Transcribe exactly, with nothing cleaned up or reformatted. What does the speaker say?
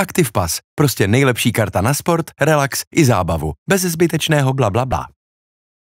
ActivePass, prostě nejlepší karta na sport, relax i zábavu, bez zbytečného blablabla.